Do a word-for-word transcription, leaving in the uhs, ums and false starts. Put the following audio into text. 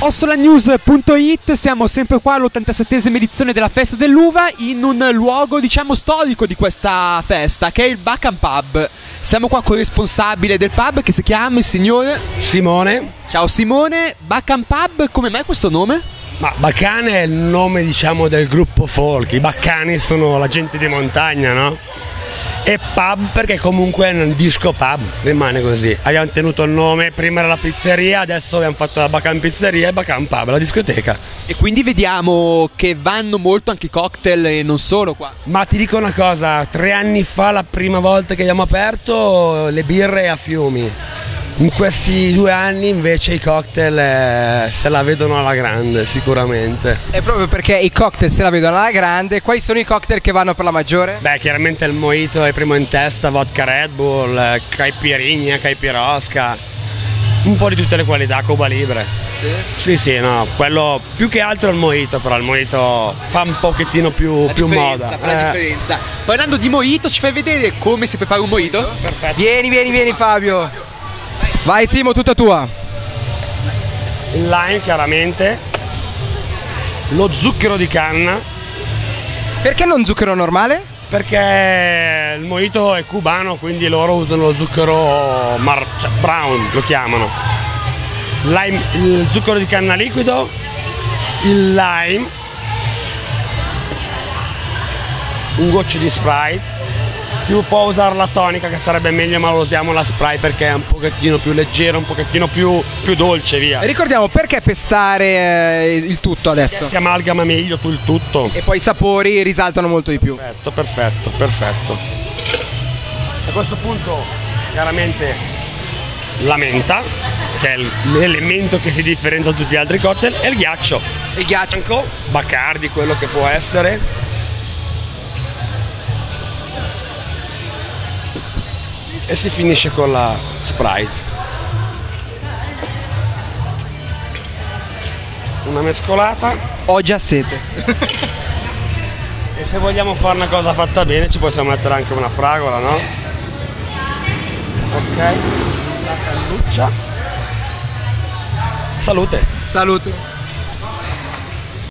Ossolanews punto it, siamo sempre qua all'ottantasettesima edizione della Festa dell'Uva, in un luogo diciamo storico di questa festa che è il Bacan Pub. Siamo qua con il responsabile del pub che si chiama il signor Simone. Ciao Simone. Bacan Pub, come mai questo nome? Ma Bacan è il nome diciamo del gruppo folk, i baccani sono la gente di montagna, no? E pub perché comunque è un disco pub, rimane così. Abbiamo tenuto il nome, prima era la pizzeria, adesso abbiamo fatto la Bacan Pizzeria e Bacan Pub, la discoteca. E quindi vediamo che vanno molto anche i cocktail e non solo qua. Ma ti dico una cosa, tre anni fa la prima volta che abbiamo aperto le birre a fiumi. In questi due anni invece i cocktail eh, se la vedono alla grande sicuramente. È proprio perché i cocktail se la vedono alla grande. Quali sono i cocktail che vanno per la maggiore? Beh, chiaramente il mojito è primo in testa, vodka Red Bull, eh, caipirinha, caipirosca, un po' di tutte le qualità, Cuba Libre. Sì? Sì, sì, no, quello più che altro è il mojito, però il mojito fa un pochettino più, La più moda. differenza, fa la Eh, differenza. Parlando di mojito, ci fai vedere come si prepara un mojito? perfetto. Vieni, vieni, vieni Fabio. Vai Simo, tutta tua. Il lime chiaramente, lo zucchero di canna, Perché non zucchero normale? perché il mojito è cubano, quindi loro usano lo zucchero mar- cioè brown, lo chiamano. Lime, il zucchero di canna liquido, il lime, un goccio di Sprite. Si può usare la tonica che sarebbe meglio, ma lo usiamo la Sprite perché è un pochettino più leggero, un pochettino più, più dolce, via. Ricordiamo perché pestare eh, il tutto adesso. Si amalgama meglio tu il tutto. E poi i sapori risaltano molto di più. Perfetto, perfetto, perfetto. A questo punto chiaramente la menta, che è l'elemento che si differenzia da tutti gli altri cocktail, e il ghiaccio. Il ghiaccio. Bianco, Bacardi, quello che può essere. E si finisce con la Sprite. Una mescolata. Ho già sete. E se vogliamo fare una cosa fatta bene ci possiamo mettere anche una fragola, no? Ok, la cannuccia. Salute! Salute.